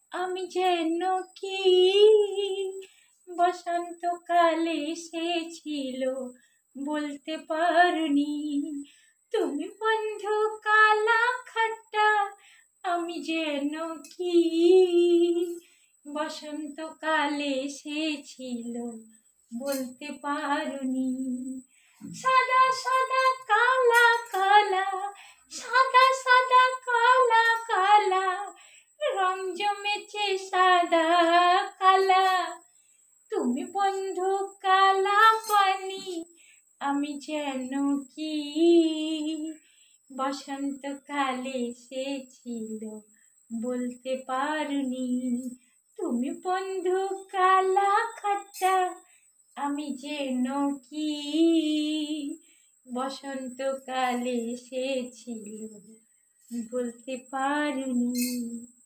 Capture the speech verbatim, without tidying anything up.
আমি যেন কি বসন্তকালে এসেছিল বলতে পারুনি। তুমি বন্ধু কালা খাট্টা, আমি যেন কি বসন্তকালে এসেছিল বলতে পারুনি। সাদা সাদা কালা কালা, সাদা সাদা কালা কালা, রং জমেছে সাদা কালা। তুমি বন্ধু কালা পানি, আমি যেন কি বসন্তকালে এসেছিল বলতে পারুনি। তুমি বন্ধু কালা খাট্টা, আমি যেন কি বসন্তকালে এসেছিল বলতে পারুনি।